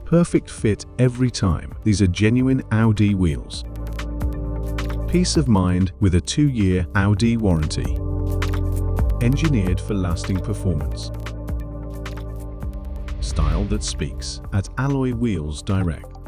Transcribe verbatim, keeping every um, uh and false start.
perfect fit every time. These are genuine Audi wheels. Peace of mind with a two-year Audi warranty. Engineered for lasting performance. Style that speaks at Alloy Wheels Direct.